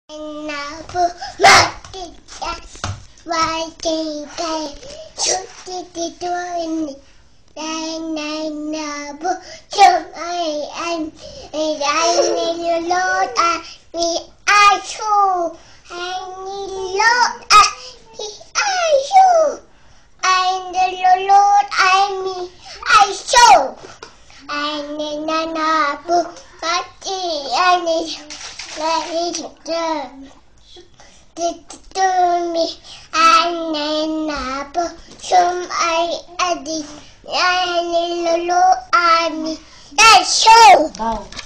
Nabu Matitas Waiting Kai Shoot the door Nabu Chum I need Lord I show I need Lord I show I need Lord I show I need Nabu Mati I need me and Nabu some I added and Lolo army. That's so.